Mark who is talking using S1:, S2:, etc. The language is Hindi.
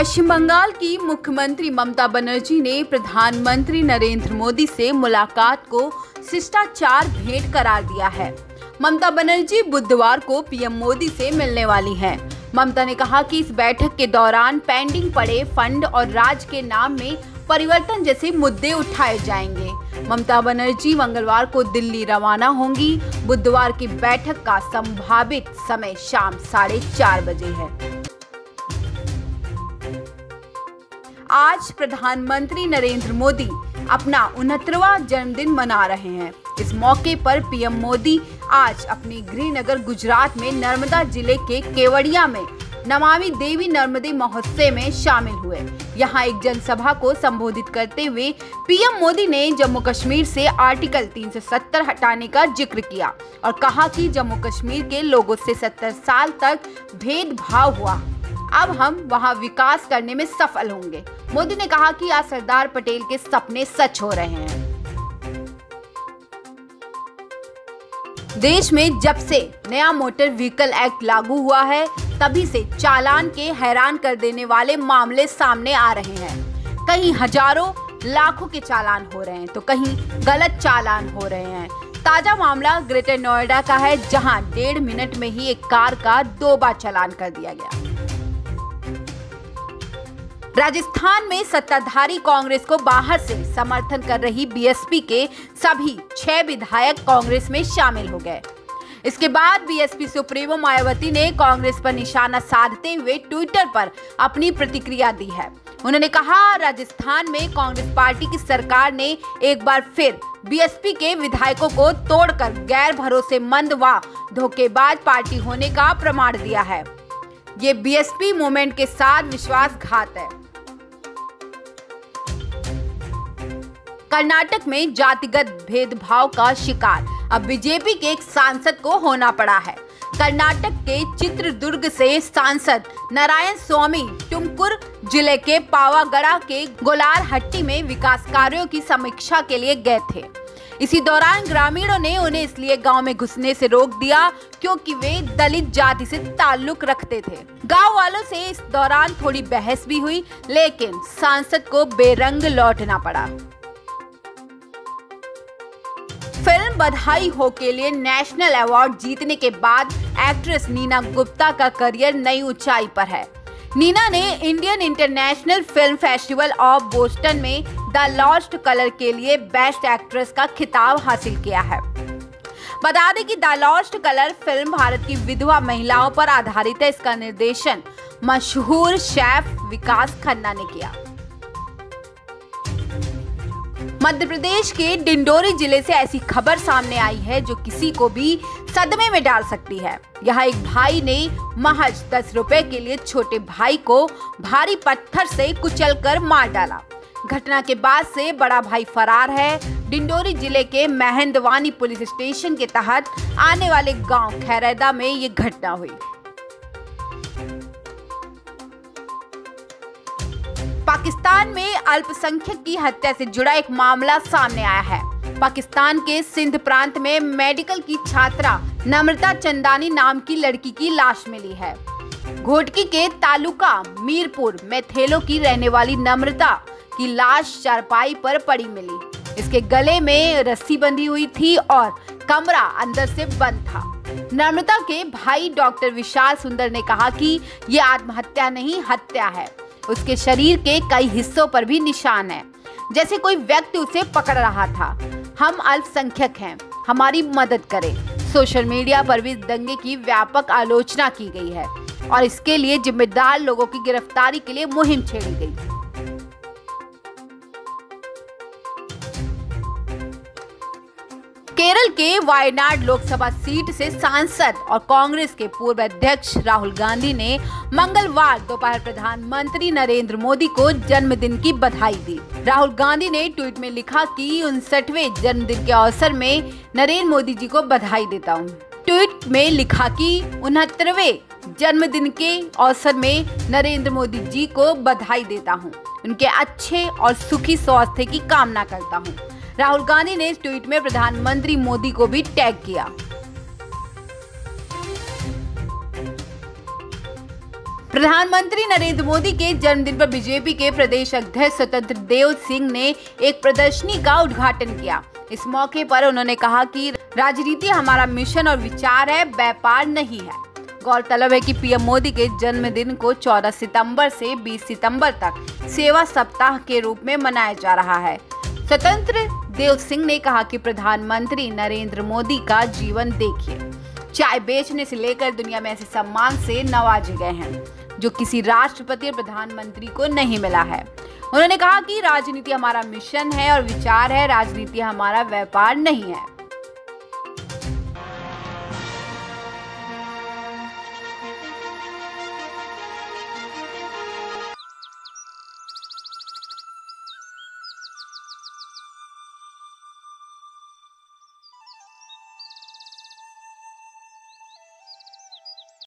S1: पश्चिम बंगाल की मुख्यमंत्री ममता बनर्जी ने प्रधानमंत्री नरेंद्र मोदी से मुलाकात को शिष्टाचार भेंट करार दिया है। ममता बनर्जी बुधवार को पीएम मोदी से मिलने वाली हैं। ममता ने कहा कि इस बैठक के दौरान पेंडिंग पड़े फंड और राज्य के नाम में परिवर्तन जैसे मुद्दे उठाए जाएंगे। ममता बनर्जी मंगलवार को दिल्ली रवाना होंगी। बुधवार की बैठक का संभावित समय शाम 4:30 बजे है। आज प्रधानमंत्री नरेंद्र मोदी अपना 69वां जन्मदिन मना रहे हैं। इस मौके पर पीएम मोदी आज अपने गृहनगर गुजरात में नर्मदा जिले के केवड़िया में नमामि देवी नर्मदे महोत्सव में शामिल हुए। यहां एक जनसभा को संबोधित करते हुए पीएम मोदी ने जम्मू कश्मीर से आर्टिकल 370 हटाने का जिक्र किया और कहा कि जम्मू कश्मीर के लोगों से 70 साल तक भेदभाव हुआ, अब हम वहां विकास करने में सफल होंगे। मोदी ने कहा कि आज सरदार पटेल के सपने सच हो रहे हैं। देश में जब से नया मोटर व्हीकल एक्ट लागू हुआ है, तभी से चालान के हैरान कर देने वाले मामले सामने आ रहे हैं। कहीं हजारों लाखों के चालान हो रहे हैं तो कहीं गलत चालान हो रहे हैं। ताजा मामला ग्रेटर नोएडा का है, जहां 1.5 मिनट में ही एक कार का 2 बार चालान कर दिया गया। राजस्थान में सत्ताधारी कांग्रेस को बाहर से समर्थन कर रही बीएसपी के सभी 6 विधायक कांग्रेस में शामिल हो गए। इसके बाद बीएसपी सुप्रीमो मायावती ने कांग्रेस पर निशाना साधते हुए ट्विटर पर अपनी प्रतिक्रिया दी है। उन्होंने कहा, राजस्थान में कांग्रेस पार्टी की सरकार ने एक बार फिर बीएसपी के विधायकों को तोड़कर गैर भरोसेमंद व धोखेबाज पार्टी होने का प्रमाण दिया है। ये बीएसपी मूवमेंट के साथ विश्वासघात है। कर्नाटक में जातिगत भेदभाव का शिकार अब बीजेपी के एक सांसद को होना पड़ा है। कर्नाटक के चित्रदुर्ग से सांसद नारायण स्वामी तुमकुर जिले के पावागढ़ के गोलारहट्टी में विकास कार्यों की समीक्षा के लिए गए थे। इसी दौरान ग्रामीणों ने उन्हें इसलिए गांव में घुसने से रोक दिया क्योंकि वे दलित जाति से ताल्लुक रखते थे। गांव वालों से इस दौरान थोड़ी बहस भी हुई, लेकिन सांसद को बेरंग लौटना पड़ा। फिल्म बधाई हो के लिए नेशनल अवार्ड जीतने के बाद एक्ट्रेस नीना गुप्ता का करियर नई ऊंचाई पर है। नीना ने Indian international film festival of Boston में द लॉस्ट कलर के लिए बेस्ट एक्ट्रेस का खिताब हासिल किया है। बता दें कि the lost colour film Bharat की विधवा महिलाओं पर आधारित है। इसका निर्देशन मशहूर शेफ विकास खन्ना ने किया। मध्य प्रदेश के डिंडोरी जिले से ऐसी खबर सामने आई है जो किसी को भी सदमे में डाल सकती है। यहाँ एक भाई ने महज 10 रुपए के लिए छोटे भाई को भारी पत्थर से कुचलकर मार डाला। घटना के बाद से बड़ा भाई फरार है। डिंडोरी जिले के महेंद्रवानी पुलिस स्टेशन के तहत आने वाले गांव खैरदा में ये घटना हुई। पाकिस्तान में अल्पसंख्यक की हत्या से जुड़ा एक मामला सामने आया है। पाकिस्तान के सिंध प्रांत में मेडिकल की छात्रा नम्रता चंदानी नाम की लड़की की लाश मिली है। घोटकी के तालुका मीरपुर में थेलो की रहने वाली नम्रता की लाश चारपाई पर पड़ी मिली। इसके गले में रस्सी बंधी हुई थी और कमरा अंदर से बंद था। नम्रता के भाई डॉक्टर विशाल सुंदर ने कहा कि ये आत्महत्या नहीं, हत्या है। उसके शरीर के कई हिस्सों पर भी निशान है, जैसे कोई व्यक्ति उसे पकड़ रहा था। हम अल्पसंख्यक हैं, हमारी मदद करें। सोशल मीडिया पर भी दंगे की व्यापक आलोचना की गई है और इसके लिए जिम्मेदार लोगों की गिरफ्तारी के लिए मुहिम छेड़ी गई। केरल के वायनाड लोकसभा सीट से सांसद और कांग्रेस के पूर्व अध्यक्ष राहुल गांधी ने मंगलवार दोपहर प्रधानमंत्री नरेंद्र मोदी को जन्मदिन की बधाई दी। राहुल गांधी ने ट्वीट में लिखा कि 59वें जन्मदिन के अवसर में नरेंद्र मोदी जी को बधाई देता हूँ। ट्वीट में लिखा कि 69वें जन्मदिन के अवसर में नरेंद्र मोदी जी को बधाई देता हूँ। उनके अच्छे और सुखी स्वास्थ्य की कामना करता हूँ। राहुल गांधी ने इस ट्वीट में प्रधानमंत्री मोदी को भी टैग किया। प्रधानमंत्री नरेंद्र मोदी के जन्मदिन पर बीजेपी के प्रदेश अध्यक्ष स्वतंत्र देव सिंह ने एक प्रदर्शनी का उद्घाटन किया। इस मौके पर उन्होंने कहा कि राजनीति हमारा मिशन और विचार है, व्यापार नहीं है। गौरतलब है कि पीएम मोदी के जन्मदिन को 14 सितंबर से 20 सितंबर तक सेवा सप्ताह के रूप में मनाया जा रहा है। स्वतंत्र देव सिंह ने कहा कि प्रधानमंत्री नरेंद्र मोदी का जीवन देखिए, चाय बेचने से लेकर दुनिया में ऐसे सम्मान से नवाजे गए हैं जो किसी राष्ट्रपति और प्रधानमंत्री को नहीं मिला है। उन्होंने कहा कि राजनीति हमारा मिशन है और विचार है, राजनीति हमारा व्यापार नहीं है।